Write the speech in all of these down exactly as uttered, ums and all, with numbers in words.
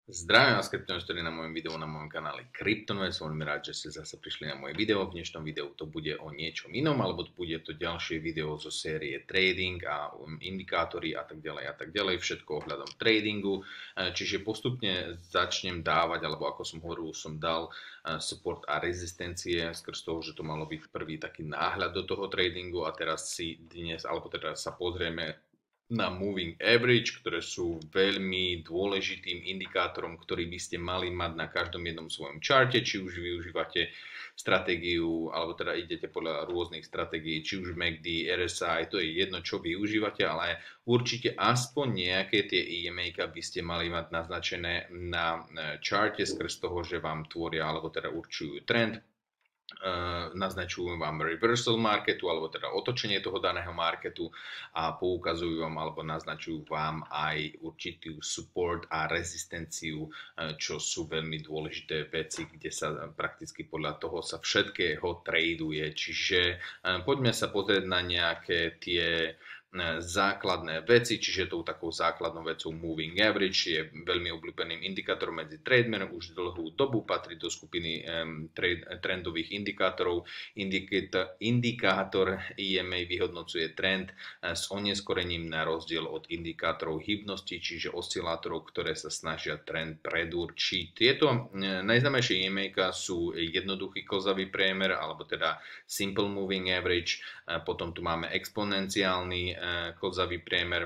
Zdravím vás, kryptoinvestori, na mojom videu na mojom kanále Kryptoinvest. Som veľmi rád, že ste zase prišli na moje video. V dnešnom videu to bude o niečom inom, alebo bude to ďalšie video zo série trading a indikátory a tak ďalej a tak ďalej. Všetko ohľadom tradingu. Čiže postupne začnem dávať, alebo ako som hovoril, som dal support a rezistencie skrz toho, že to malo byť prvý taký náhľad do toho tradingu a teraz si dnes, alebo teraz sa pozrieme na moving average, ktoré sú veľmi dôležitým indikátorom, ktorý by ste mali mať na každom jednom svojom čarte, či už využívate stratégiu, alebo teda idete podľa rôznych stratégií, či už em á cé dé, er es í, to je jedno, čo využívate, ale určite aspoň nejaké tie í em á by ste mali mať naznačené na čarte skrz toho, že vám tvoria, alebo teda určujú trend. Uh, naznačujú vám reversal marketu, alebo teda otočenie toho daného marketu a poukazujú vám, alebo naznačujú vám aj určitý support a rezistenciu, uh, čo sú veľmi dôležité veci, kde sa prakticky podľa toho sa všetkého traduje. Čiže uh, poďme sa pozrieť na nejaké tie základné veci, čiže tou takou základnou vecou moving average je veľmi obľúbeným indikátorom medzi tradermi už dlhú dobu, patrí do skupiny um, trade, trendových indikátorov. Indikátor, indikátor í em á vyhodnocuje trend uh, s oneskorením na rozdiel od indikátorov hybnosti, čiže oscilátorov, ktoré sa snažia trend predurčiť. Tieto uh, najznámejšie í em á sú jednoduchý klzavý priemer, alebo teda simple moving average, uh, potom tu máme exponenciálny klzavý priemer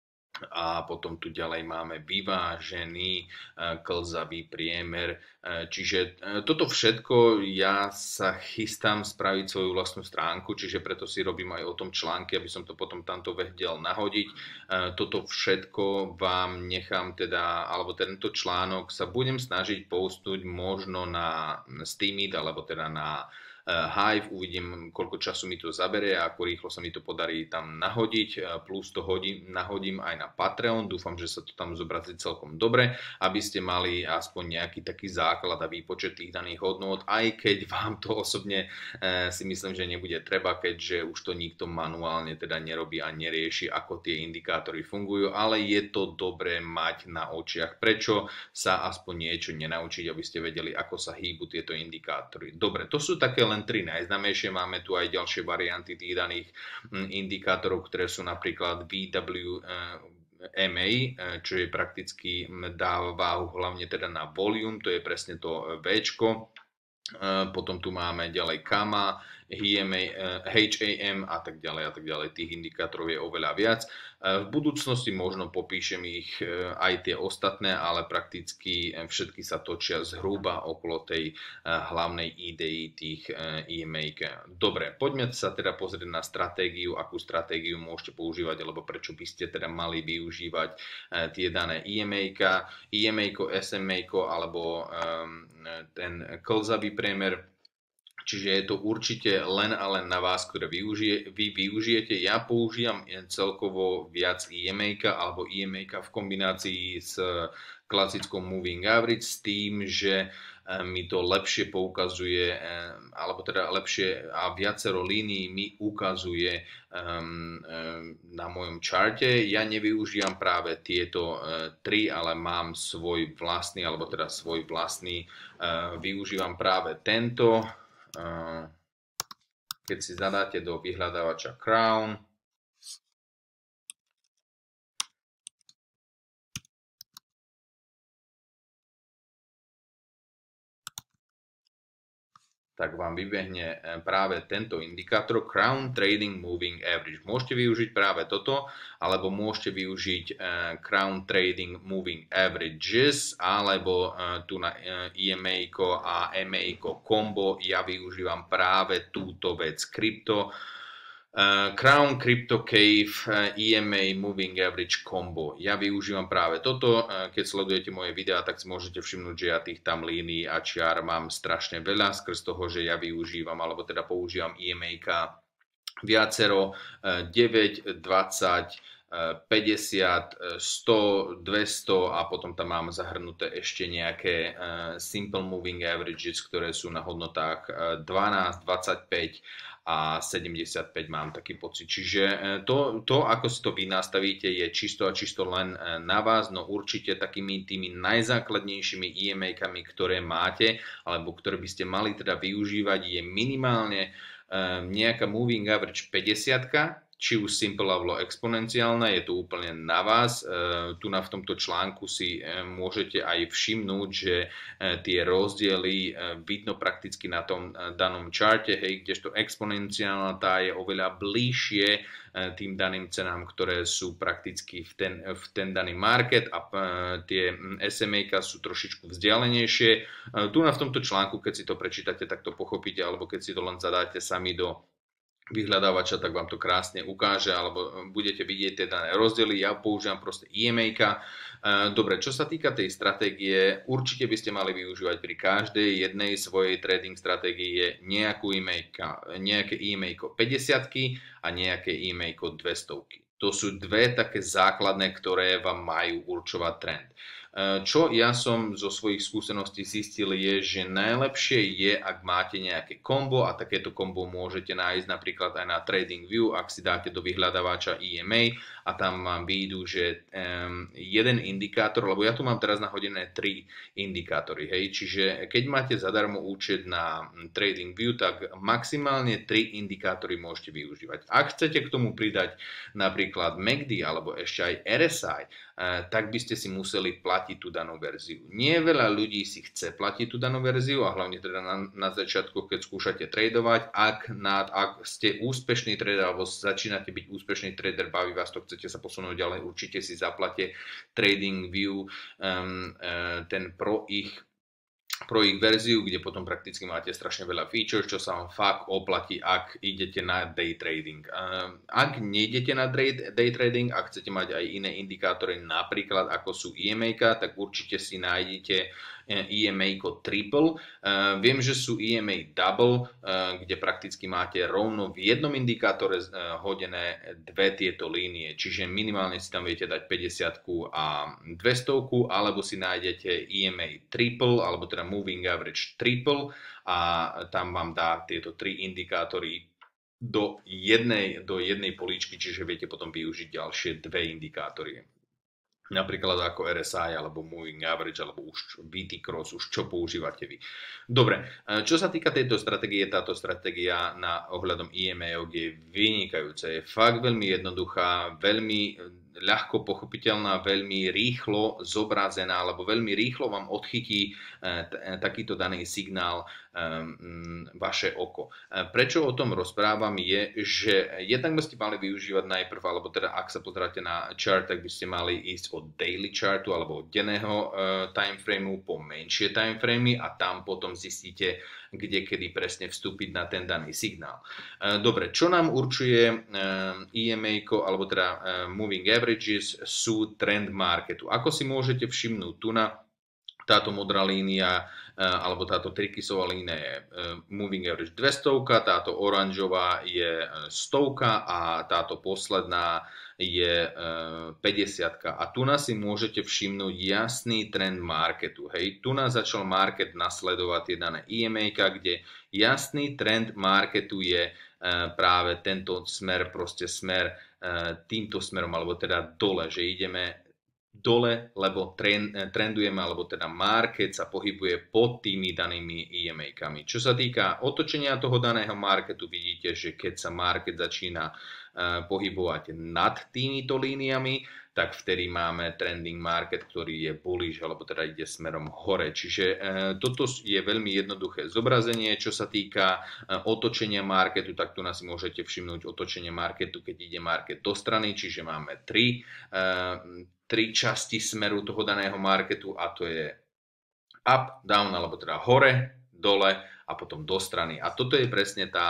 a potom tu ďalej máme vyvážený klzavý priemer. Čiže toto všetko ja sa chystám spraviť svoju vlastnú stránku, čiže preto si robím aj o tom články, aby som to potom tamto vedel nahodiť. Toto všetko vám nechám teda, alebo tento článok sa budem snažiť postnúť možno na Steemit, alebo teda na Hive, uvidím, koľko času mi to zabere a ako rýchlo sa mi to podarí tam nahodiť, plus to hodím, nahodím aj na Patreon, dúfam, že sa to tam zobrazí celkom dobre, aby ste mali aspoň nejaký taký základ a výpočet tých daných hodnôt, aj keď vám to osobne e, si myslím, že nebude treba, keďže už to nikto manuálne teda nerobí a nerieši, ako tie indikátory fungujú, ale je to dobré mať na očiach, prečo sa aspoň niečo nenaučiť, aby ste vedeli, ako sa hýbu tieto indikátory. Dobre, to sú také len tri najznámejšie, máme tu aj ďalšie varianty tých daných indikátorov, ktoré sú napríklad vé vé em á, čo je prakticky dáva váhu hlavne teda na volume, to je presne to Včko. Potom tu máme ďalej Kama, há em a tak ďalej a tak ďalej. Tých indikátorov je oveľa viac. V budúcnosti možno popíšem ich aj tie ostatné, ale prakticky všetky sa točia zhruba okolo tej hlavnej idei tých í em á. Dobre, poďme sa teda pozrieť na stratégiu, akú stratégiu môžete používať, alebo prečo by ste teda mali využívať tie dané í em á, í em á, es em á, alebo ten klzavý priemer. Čiže je to určite len a len na vás, ktoré využije, vy využijete. Ja používam celkovo viac í em á alebo í em á v kombinácii s klasickou moving average s tým, že mi to lepšie poukazuje, alebo teda lepšie a viacero línií mi ukazuje na mojom čarte. Ja nevyužívam práve tieto tri, ale mám svoj vlastný, alebo teda svoj vlastný, využívam práve tento. Keď si zadáte do vyhľadávača Crown, tak vám vybehne práve tento indikátor Crown Trading Moving Average. Môžete využiť práve toto, alebo môžete využiť Crown Trading Moving Averages, alebo tu na í em á a em á combo. Ja využívam práve túto vec Crypto. Uh, Crown Crypto Cave uh, í em á Moving Average Combo. Ja využívam práve toto. Uh, keď sledujete moje videá, tak si môžete všimnúť, že ja tých tam línií a čiar mám strašne veľa skrz toho, že ja využívam, alebo teda používam í em á viacero, uh, deväť, dvadsať, päťdesiat, sto, dvesto a potom tam mám zahrnuté ešte nejaké simple moving averages, ktoré sú na hodnotách dvanásť, dvadsaťpäť a sedemdesiatpäť mám taký pocit. Čiže to, to, ako si to vy nastavíte, je čisto a čisto len na vás, no určite takými tými najzákladnejšími í em á-kami, ktoré máte, alebo ktoré by ste mali teda využívať, je minimálne nejaká moving average päťdesiat, či už simple alebo exponenciálna, je to úplne na vás. Tu na v tomto článku si môžete aj všimnúť, že tie rozdiely vidno prakticky na tom danom čarte, hej, kdežto exponenciálna tá je oveľa bližšie tým daným cenám, ktoré sú prakticky v ten, v ten daný market a tie es em á sú trošičku vzdialenejšie. Tu na v tomto článku, keď si to prečítate, tak to pochopíte, alebo keď si to len zadáte sami do vyhľadávača, tak vám to krásne ukáže, alebo budete vidieť tie dané rozdiely. Ja používam proste í em á. Dobre, čo sa týka tej stratégie, určite by ste mali využívať pri každej jednej svojej trading stratégie nejakú í em á, nejaké í em á päťdesiat a nejaké í em á dvesto. To sú dve také základné, ktoré vám majú určovať trend. Čo ja som zo svojich skúseností zistil je, že najlepšie je, ak máte nejaké kombo a takéto kombo môžete nájsť napríklad aj na TradingView, ak si dáte do vyhľadávača í em á a tam vám vyjdú, že um, jeden indikátor, lebo ja tu mám teraz nahodené tri indikátory, hej, čiže keď máte zadarmo účet na TradingView, tak maximálne tri indikátory môžete využívať. Ak chcete k tomu pridať napríklad em á cé dé alebo ešte aj er es í, tak by ste si museli platiť tú danú verziu. Nie veľa ľudí si chce platiť tú danú verziu a hlavne teda na, na začiatku, keď skúšate tradovať, ak, na, ak ste úspešný trader alebo začínate byť úspešný trader, baví vás to, chcete sa posunúť ďalej, určite si zaplate TradingView, um, uh, ten pro ich pro ich verziu, kde potom prakticky máte strašne veľa features, čo sa vám fakt oplatí, ak idete na day trading. Ak nejdete na day trading, ak chcete mať aj iné indikátory, napríklad ako sú í em á, tak určite si nájdete í em á triple. Viem, že sú í em á double, kde prakticky máte rovno v jednom indikátore hodené dve tieto línie, čiže minimálne si tam viete dať päťdesiat a dvesto, alebo si nájdete í em á triple, alebo teda moving average triple a tam vám dá tieto tri indikátory do jednej, do jednej políčky, čiže viete potom využiť ďalšie dve indikátory. Napríklad ako er es í alebo moving average alebo už vé té cross, už čo používate vy. Dobre, čo sa týka tejto stratégie, táto stratégia na ohľadom í em á je vynikajúca. Je fakt veľmi jednoduchá, veľmi ľahko pochopiteľná, veľmi rýchlo zobrazená, alebo veľmi rýchlo vám odchytí takýto daný signál vaše oko. Prečo o tom rozprávam je, že jednak by ste mali využívať najprv, alebo teda ak sa pozeráte na chart, tak by ste mali ísť od daily chartu alebo od denného timeframeu po menšie timeframey a tam potom zistíte, kde kedy presne vstúpiť na ten daný signál. Dobre, čo nám určuje í em á, alebo teda moving averages, sú trend marketu. Ako si môžete všimnúť, tu na táto modrá línia alebo táto trikysová línia je moving average dvesto, táto oranžová je sto a táto posledná je päťdesiat. A tu nás si môžete všimnúť jasný trend marketu. Hej, tu nás začal market nasledovať tie dané í em á, kde jasný trend marketu je práve tento smer, proste smer týmto smerom, alebo teda dole, že ideme dole, lebo trendujeme, alebo teda market sa pohybuje pod tými danými í em á-kami. Čo sa týka otočenia toho daného marketu, vidíte, že keď sa market začína pohybovať nad týmito líniami, tak vtedy máme trending market, ktorý je bullish, alebo teda ide smerom hore. Čiže e, toto je veľmi jednoduché zobrazenie. Čo sa týka e, otočenia marketu, tak tu nás si môžete všimnúť otočenie marketu, keď ide market do strany, čiže máme tri, e, tri časti smeru toho daného marketu a to je up, down, alebo teda hore, dole a potom do strany. A toto je presne tá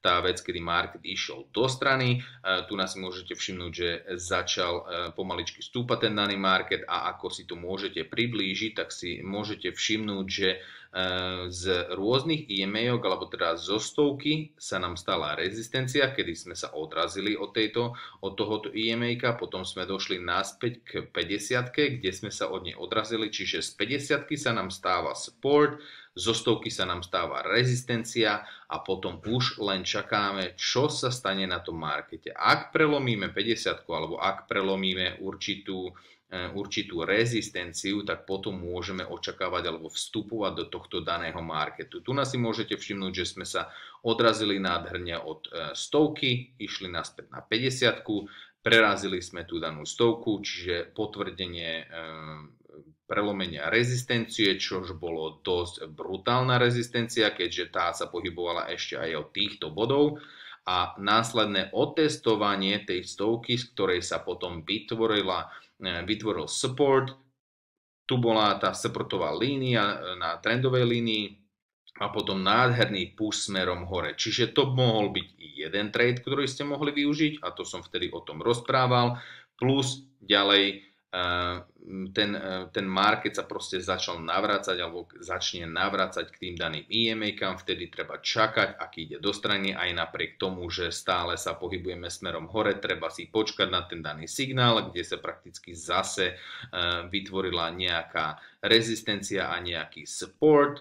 tá vec, kedy market išiel do strany. Tu nás si môžete všimnúť, že začal pomaličky stúpať ten daný market a ako si to môžete priblížiť, tak si môžete všimnúť, že z rôznych í em á-ok, alebo teda zo stovky sa nám stala rezistencia, kedy sme sa odrazili od, tejto, od tohoto í em á-ka, potom sme došli naspäť k päťdesiatke, kde sme sa od nej odrazili, čiže z päťdesiatky sa nám stáva support, zo stovky sa nám stáva rezistencia a potom už len čakáme, čo sa stane na tom markete. Ak prelomíme päťdesiatku alebo ak prelomíme určitú určitú rezistenciu, tak potom môžeme očakávať alebo vstupovať do tohto daného marketu. Tu nás si môžete všimnúť, že sme sa odrazili nádherne od stovky, išli naspäť na päťdesiatku, prerazili sme tú danú stovku, čiže potvrdenie prelomenia rezistencie, čož bolo dosť brutálna rezistencia, keďže tá sa pohybovala ešte aj od týchto bodov. A následné otestovanie tej stovky, z ktorej sa potom vytvorila vytvoril support, tu bola tá supportová línia na trendovej línii a potom nádherný push smerom hore. Čiže to mohol byť jeden trade, ktorý ste mohli využiť a to som vtedy o tom rozprával, plus ďalej ten, ten market sa proste začal navracať alebo začne navracať k tým daným í em á-kam, vtedy treba čakať, aký ide do strany, aj napriek tomu, že stále sa pohybujeme smerom hore, treba si počkať na ten daný signál, kde sa prakticky zase vytvorila nejaká rezistencia a nejaký support.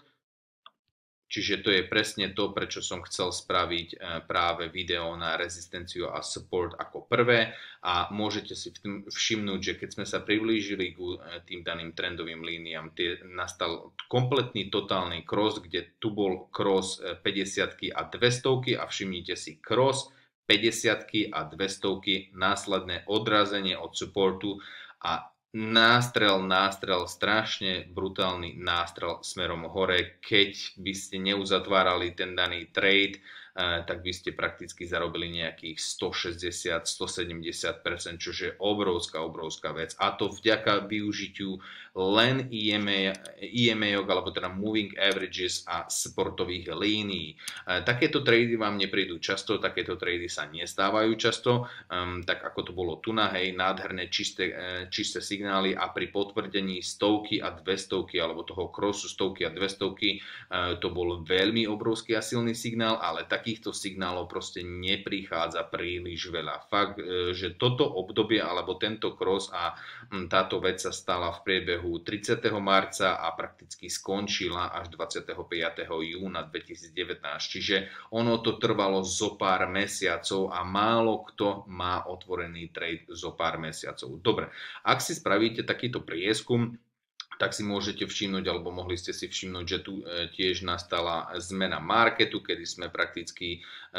Čiže to je presne to, prečo som chcel spraviť práve video na rezistenciu a support ako prvé a môžete si všimnúť, že keď sme sa priblížili k tým daným trendovým líniám, tie nastal kompletný totálny cross, kde tu bol cross päťdesiatky a dvestovky a všimnite si cross päťdesiatky a dvestovky, následné odrazenie od supportu a nástrel, nástrel, strašne brutálny nástrel smerom hore. Keď by ste neuzatvárali ten daný trade, tak by ste prakticky zarobili nejakých stošesťdesiat až stosedemdesiat percent, čo je obrovská, obrovská vec. A to vďaka využitiu len í em á-ok, alebo teda moving averages a supportových línií. Takéto trady vám neprídu často, takéto trady sa nestávajú často, tak ako to bolo tu na, hej, nádherné čisté, čisté signály a pri potvrdení stovky a dvestovky, alebo toho crossu stovky a dvestovky, to bol veľmi obrovský a silný signál, ale takýchto signálov proste neprichádza príliš veľa. Fakt, že toto obdobie alebo tento cross a táto vec sa stala v priebehu tridsiateho marca a prakticky skončila až dvadsiateho piateho júna dvetisícdevätnásť. Čiže ono to trvalo zo pár mesiacov a málo kto má otvorený trade zo pár mesiacov. Dobre, ak si spravíte takýto prieskum, tak si môžete všimnúť, alebo mohli ste si všimnúť, že tu tiež nastala zmena marketu, kedy sme prakticky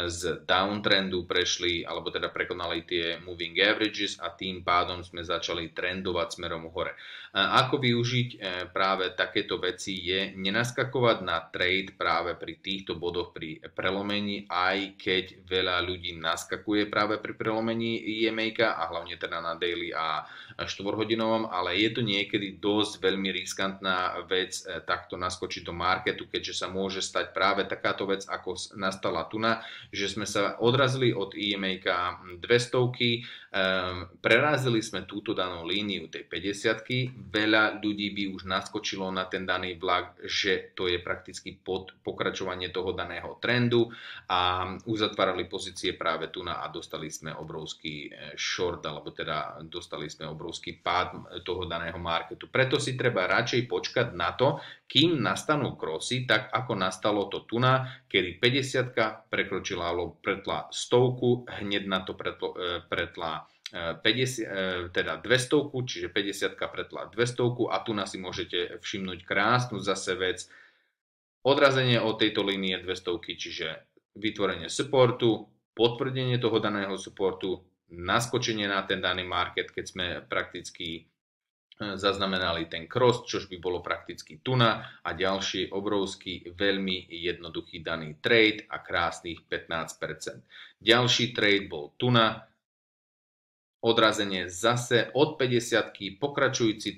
z downtrendu prešli, alebo teda prekonali tie moving averages a tým pádom sme začali trendovať smerom hore. Ako využiť práve takéto veci je nenaskakovať na trade práve pri týchto bodoch pri prelomení, aj keď veľa ľudí naskakuje práve pri prelomení í em á-ka a hlavne teda na daily a štvorhodinovom, ale je to niekedy dosť veľmi riskantná vec takto naskočiť do marketu, keďže sa môže stať práve takáto vec, ako nastala tuna, že sme sa odrazili od í em á-ka dvestovky, um, prerazili sme túto danú líniu tej päťdesiatky, veľa ľudí by už naskočilo na ten daný vlak, že to je prakticky pod pokračovanie toho daného trendu a uzatvárali pozície práve tuna a dostali sme obrovský short, alebo teda dostali sme obrovský pád toho daného marketu. Preto si treba radšej počkať na to, kým nastanú crossy, tak ako nastalo to tuna, kedy päťdesiatka prekročila alebo pretla stovku, hneď na to pretlo, pretla päťdesiat, teda dvestovku, čiže päťdesiatka pretla dvestovku a tu si môžete všimnúť krásnu zase vec, odrazenie od tejto línie dvestovky, čiže vytvorenie supportu, potvrdenie toho daného supportu, naskočenie na ten daný market, keď sme prakticky zaznamenali ten cross, čož by bolo prakticky tuna a ďalší obrovský, veľmi jednoduchý daný trade a krásnych pätnásť percent. Ďalší trade bol tuna, odrazenie zase od päťdesiatky, pokračujúci trend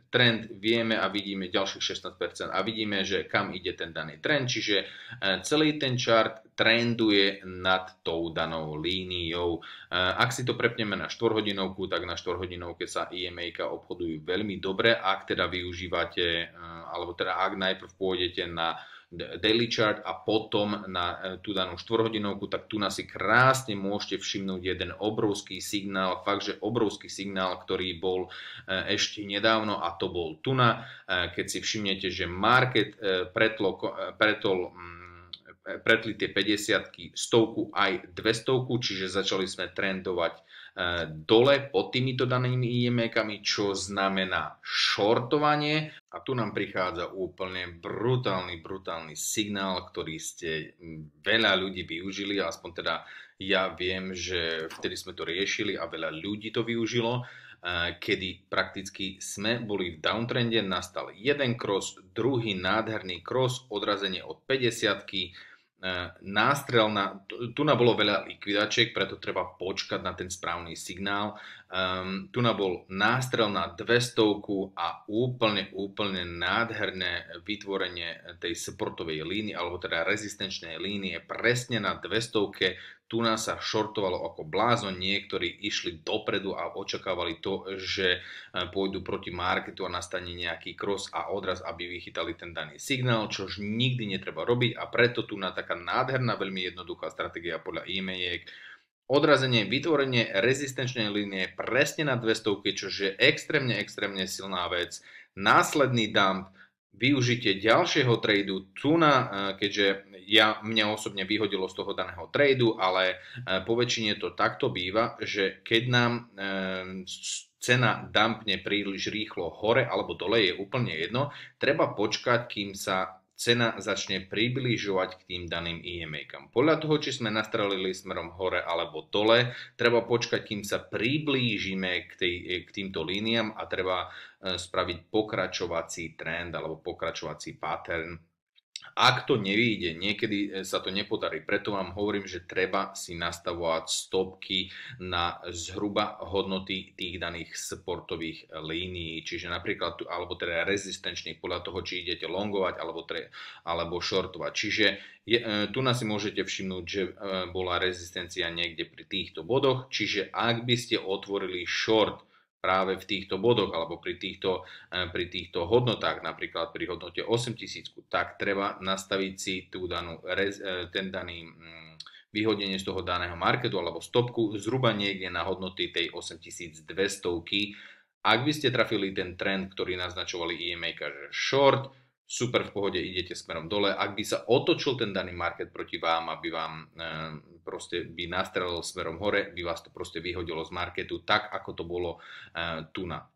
trend vieme a vidíme ďalších šestnásť percent a vidíme, že kam ide ten daný trend, čiže celý ten chart trenduje nad tou danou líniou. Ak si to prepneme na štvorhodinovku, tak na štvorhodinovke sa í em á obchodujú veľmi dobre, ak teda využívate, alebo teda ak najprv pôjdete na daily chart a potom na tú danú štvorhodinovku, tak tu na si krásne môžete všimnúť jeden obrovský signál, fakt, že obrovský signál, ktorý bol ešte nedávno a to bol tu na, keď si všimnete, že market pretol, pretol pretli tie päťdesiatky, stovku aj dvestovku, čiže začali sme trendovať dole pod týmito danými í em á-kami, čo znamená shortovanie. A tu nám prichádza úplne brutálny, brutálny signál, ktorý ste veľa ľudí využili, aspoň teda ja viem, že vtedy sme to riešili a veľa ľudí to využilo, kedy prakticky sme boli v downtrende, nastal jeden cross, druhý nádherný cross, odrazenie od päťdesiatky, nástrel na, tu na bolo veľa likvidačiek, preto treba počkať na ten správny signál. Um, tu na bol nástrel na dvestovku a úplne, úplne nádherné vytvorenie tej supportovej línie, alebo teda rezistenčnej línie presne na dvestovke. Tu nás sa shortovalo ako blázon, niektorí išli dopredu a očakávali to, že pôjdu proti marketu a nastane nejaký cross a odraz, aby vychytali ten daný signál, čož nikdy netreba robiť a preto tu na taká nádherná, veľmi jednoduchá stratégia podľa í em á-iek. Odrazenie, vytvorenie rezistenčnej línie presne na dvestovke, čo je extrémne, extrémne silná vec. Následný dump, využitie ďalšieho tradu, tu na, keďže ja, mňa osobne vyhodilo z toho daného tradu, ale po väčšine to takto býva, že keď nám e, cena dumpne príliš rýchlo hore alebo dole, je úplne jedno, treba počkať, kým sa cena začne približovať k tým daným í em á-kam. Podľa toho, či sme nastrelili smerom hore alebo dole, treba počkať, kým sa priblížime k, tej, k týmto líniám a treba spraviť pokračovací trend alebo pokračovací pattern. Ak to nevyjde, niekedy sa to nepodarí, preto vám hovorím, že treba si nastavovať stopky na zhruba hodnoty tých daných supportových línií, čiže napríklad, alebo teda rezistenčných podľa toho, či idete longovať alebo, tre, alebo shortovať. Čiže je, tu nás si môžete všimnúť, že bola rezistencia niekde pri týchto bodoch, čiže ak by ste otvorili short práve v týchto bodoch alebo pri týchto, pri týchto hodnotách, napríklad pri hodnote osemtisíc, tak treba nastaviť si tú danú, ten daný vyhodenie z toho daného marketu alebo stopku zhruba niekde na hodnoty tej osemtisícdvesto. Ak by ste trafili ten trend, ktorý naznačovali í em á, že short, super, v pohode, idete smerom dole. Ak by sa otočil ten daný market proti vám, aby vám e, proste by nastrelil smerom hore, by vás to proste vyhodilo z marketu, tak ako to bolo e, tu na.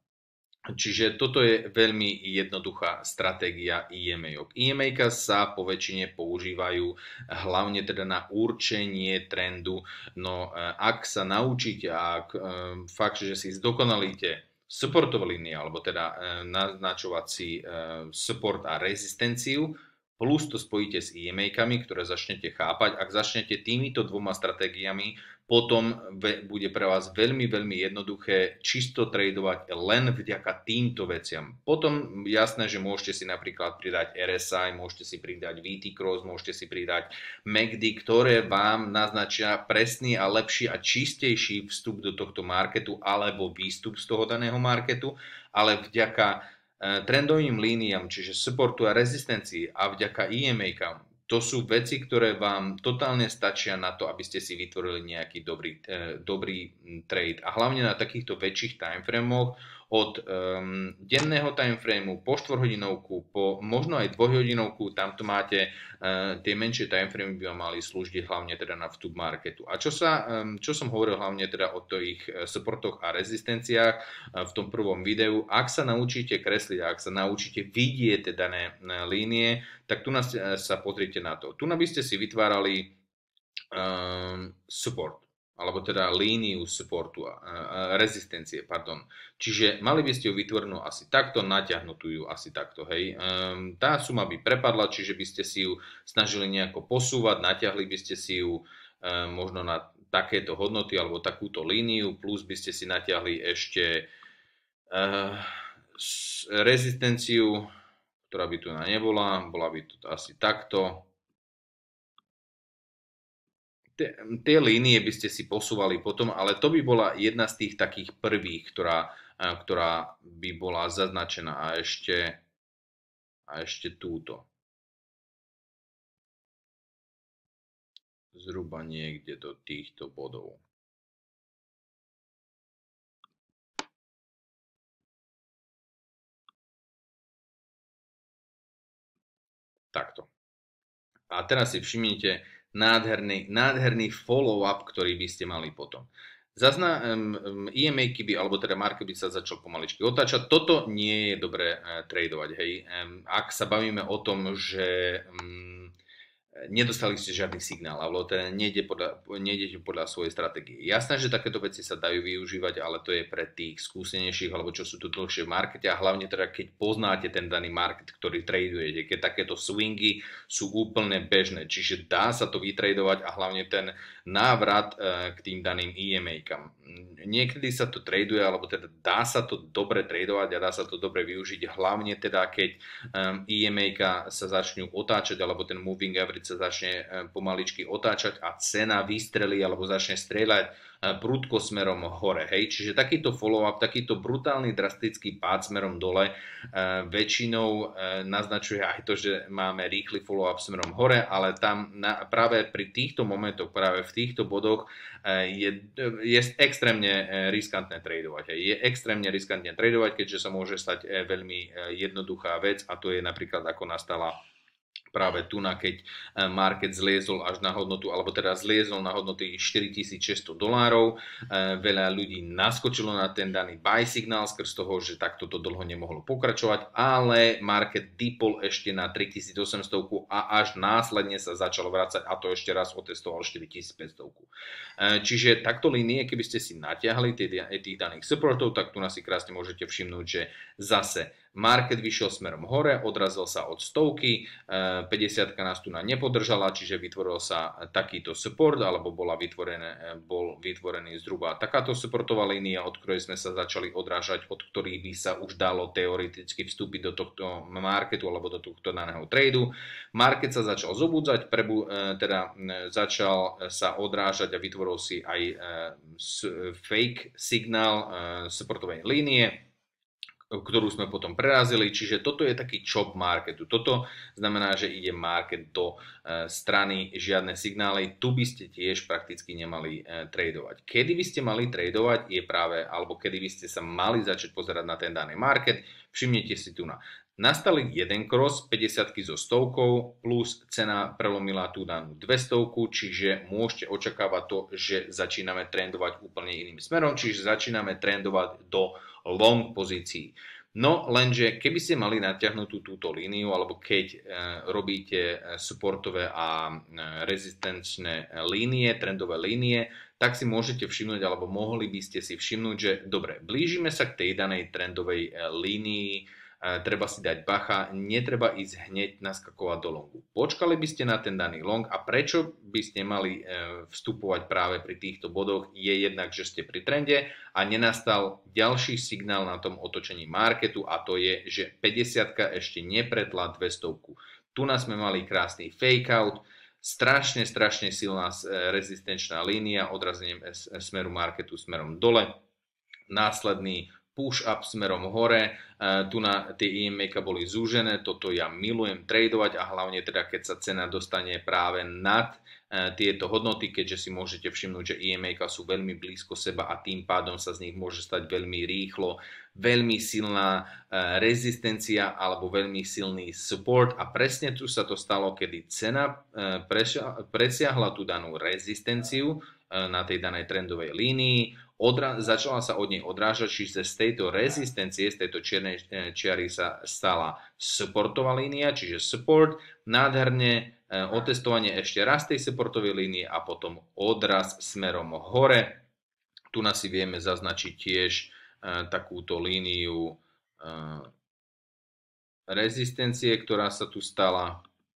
Čiže toto je veľmi jednoduchá stratégia í em á-ok. í em á sa po väčšine používajú hlavne teda na určenie trendu, no e, ak sa naučíte, ak e, fakt, že si zdokonalíte supportové línie, alebo teda e, naznačovať si e, support a rezistenciu, plus to spojíte s í em á-kami, ktoré začnete chápať. Ak začnete týmito dvoma stratégiami, potom bude pre vás veľmi, veľmi jednoduché čisto tradovať len vďaka týmto veciam. Potom jasné, že môžete si napríklad pridať er es í, môžete si pridať vé té Cross, môžete si pridať em á cé dé, ktoré vám naznačia presný a lepší a čistejší vstup do tohto marketu alebo výstup z toho daného marketu, ale vďaka trendovým líniám, čiže supportu a rezistencii a vďaka í em á-kam, to sú veci, ktoré vám totálne stačia na to, aby ste si vytvorili nejaký dobrý, eh, dobrý trade. A hlavne na takýchto väčších timeframoch, od um, denného timeframeu po štvorhodinovku, po možno aj dvojhodinovku, tamto máte uh, tie menšie timeframey by vám mali slúžiť hlavne teda na vstup marketu. A čo, sa, um, čo som hovoril hlavne teda o tých supportoch a rezistenciách uh, v tom prvom videu, ak sa naučíte kresliť, ak sa naučíte vidieť dané uh, línie, tak tu nás, uh, sa pozrite na to. Tu by ste si vytvárali um, support, alebo teda líniu supportu, rezistencie, pardon. Čiže mali by ste ju vytvorenú asi takto, natiahnutú ju asi takto, hej. Tá suma by prepadla, čiže by ste si ju snažili nejako posúvať, natiahli by ste si ju možno na takéto hodnoty alebo takúto líniu, plus by ste si natiahli ešte rezistenciu, ktorá by tu nebola, bola by tu asi takto. Tie línie by ste si posúvali potom, ale to by bola jedna z tých takých prvých, ktorá, ktorá by bola zaznačená a ešte, a ešte túto. Zhruba niekde do týchto bodov. Takto. A teraz si všimnite nádherný, nádherný follow-up, ktorý by ste mali potom. Zazna, um, í em á-ky by, alebo teda market by sa začal pomaličky otáčať. Toto nie je dobré uh, tradovať, hej. Um, ak sa bavíme o tom, že um, nedostali ste žiadny signál, alebo teda nejde podľa, nejdete podľa svojej stratégie. Jasné, že takéto veci sa dajú využívať, ale to je pre tých skúsenejších, alebo čo sú tu dlhšie v markete a hlavne teda keď poznáte ten daný market, ktorý tradujete, keď takéto swingy sú úplne bežné, čiže dá sa to vytradovať a hlavne ten návrat k tým daným í em á-kam. Niekedy sa to traduje, alebo teda dá sa to dobre tradovať a dá sa to dobre využiť, hlavne teda keď í em á-ka sa začnú otáčať, alebo ten moving average sa začne pomaličky otáčať a cena vystrelí alebo začne strieľať prudko smerom hore. Hej? Čiže takýto follow-up, takýto brutálny drastický pád smerom dole väčšinou naznačuje aj to, že máme rýchly follow-up smerom hore, ale tam na, práve pri týchto momentoch, práve v týchto bodoch je, je extrémne riskantné tradovať. Hej? Je extrémne riskantné tradovať, keďže sa môže stať veľmi jednoduchá vec a to je napríklad ako nastala práve tu, keď market zliezol až na hodnotu, alebo teda zliezol na hodnoty štyritisícšesťsto dolárov. Veľa ľudí naskočilo na ten daný buy signál skrz toho, že takto to dlho nemohlo pokračovať, ale market dipol ešte na tritisícosemsto a až následne sa začal vrácať a to ešte raz otestoval štyritisícpäťsto. Čiže takto línie, keby ste si natiahli tých daných supportov, tak tu na si krásne môžete všimnúť, že zase market vyšiel smerom hore, odrazil sa od stovky, päťdesiatka nás tu nepodržala, čiže vytvoril sa takýto support, alebo bola vytvorené, bol vytvorený zhruba takáto supportová línia, od ktorej sme sa začali odrážať, od ktorých by sa už dalo teoreticky vstúpiť do tohto marketu alebo do tohto daného tradu. Market sa začal zobudzať, prebu, teda začal sa odrážať a vytvoril si aj fake signál supportovej línie, ktorú sme potom prerazili, čiže toto je taký chop marketu. Toto znamená, že ide market do e, strany, žiadne signály, tu by ste tiež prakticky nemali e, tradovať. Kedy by ste mali tradovať je práve, alebo kedy by ste sa mali začať pozerať na ten daný market, všimnite si tu na. Nastali jeden cross, päťdesiatky so stovkou, plus cena prelomila tú danú dvestovku, čiže môžete očakávať to, že začíname trendovať úplne iným smerom, čiže začíname trendovať do long pozícií. No lenže keby ste mali natiahnutú túto líniu, alebo keď e, robíte supportové a e, rezistenčné línie, trendové línie, tak si môžete všimnúť, alebo mohli by ste si všimnúť, že dobre, blížime sa k tej danej trendovej e, línii, treba si dať bacha, netreba ísť hneď naskakovať do longu. Počkali by ste na ten daný long a prečo by ste mali vstupovať práve pri týchto bodoch je jednak, že ste pri trende a nenastal ďalší signál na tom otočení marketu a to je, že päťdesiatka ešte nepretla dvestovku. Tu nás sme mali krásny fake out, strašne, strašne silná rezistenčná línia, odrazením smeru marketu smerom dole, následný push up smerom hore, tu na tie í em á boli zúžené, toto ja milujem tradovať a hlavne teda keď sa cena dostane práve nad tieto hodnoty, keďže si môžete všimnúť, že í em á sú veľmi blízko seba a tým pádom sa z nich môže stať veľmi rýchlo veľmi silná rezistencia alebo veľmi silný support a presne tu sa to stalo, kedy cena presiahla tú danú rezistenciu na tej danej trendovej línii, odra- začala sa od nej odrážať, čiže z tejto rezistencie, z tejto čiernej čiary sa stala supportová línia, čiže support, nádherne otestovanie ešte raz tej supportovej línie a potom odraz smerom hore. Tu nás si vieme zaznačiť tiež e, takúto líniu e, rezistencie, ktorá sa tu stala.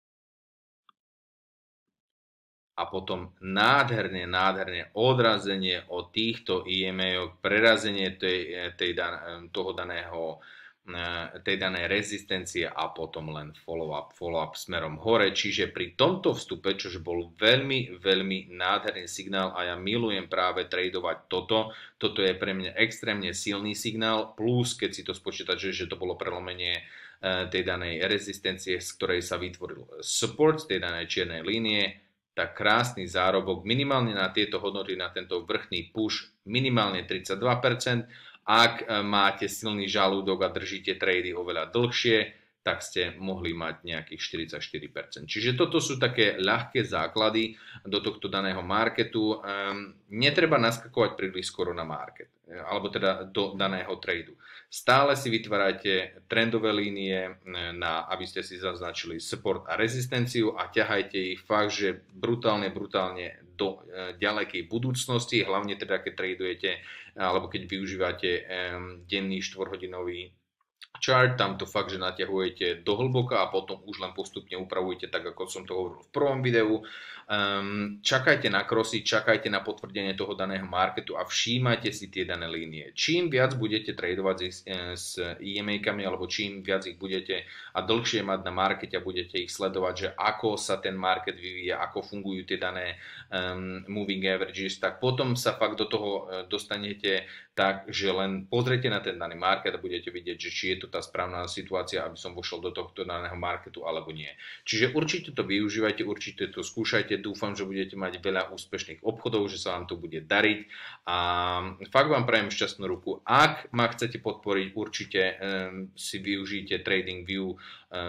A potom nádherne, nádherne odrazenie od týchto í em á, prerazenie tej, tej dan, toho daného tej danej rezistencie a potom len follow-up, follow-up smerom hore. Čiže pri tomto vstupe, čož bol veľmi, veľmi nádherný signál a ja milujem práve tradovať toto. Toto je pre mňa extrémne silný signál, plus keď si to spočítate, že to bolo prelomenie tej danej rezistencie, z ktorej sa vytvoril support z tej danej čiernej línie, tak krásny zárobok minimálne na tieto hodnoty, na tento vrchný push minimálne tridsaťdva percent. Ak máte silný žalúdok a držíte trady oveľa dlhšie, tak ste mohli mať nejakých štyridsaťštyri percent. Čiže toto sú také ľahké základy do tohto daného marketu. Um, netreba naskakovať príliš skoro na market, alebo teda do daného tradu. Stále si vytvárajte trendové línie, na, aby ste si zaznačili support a rezistenciu a ťahajte ich fakt, že brutálne, brutálne do e, ďalekej budúcnosti, hlavne teda keď tradujete alebo keď využívate e, denný štvorhodinový chart, tam to fakt, že natiahujete do hlboka a potom už len postupne upravujete tak, ako som to hovoril v prvom videu. Um, čakajte na krosy, čakajte na potvrdenie toho daného marketu a všímajte si tie dané línie. Čím viac budete tradovať s, s í em á-kami alebo čím viac ich budete a dlhšie mať na markete a budete ich sledovať, že ako sa ten market vyvíja, ako fungujú tie dané um, moving averages, tak potom sa fakt do toho dostanete tak, že len pozrite na ten daný market a budete vidieť, že či je to tá správna situácia, aby som vošiel do tohto daného marketu alebo nie. Čiže určite to využívajte, určite to skúšajte, dúfam, že budete mať veľa úspešných obchodov, že sa vám to bude dariť a fakt vám prajem šťastnú ruku. Ak ma chcete podporiť, určite um, si využijte TradingView, um,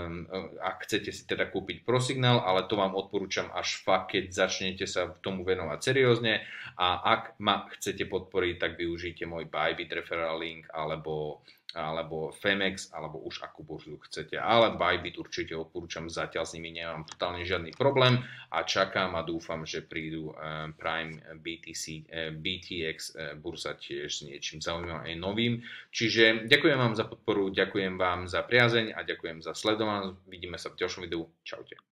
ak chcete si teda kúpiť ProSignal, ale to vám odporúčam až fakt, keď začnete sa tomu venovať seriózne a ak ma chcete podporiť, tak využijte môj Bybit referral link alebo alebo Femex, alebo už akú burzu chcete. Ale Bybit určite odporúčam, zatiaľ s nimi nemám totálne žiadny problém a čakám a dúfam, že prídu Prime bé té cé, bé té ex burza tiež s niečím zaujímavým aj novým. Čiže ďakujem vám za podporu, ďakujem vám za priazeň a ďakujem za sledovanie. Vidíme sa v ďalšom videu. Čaute.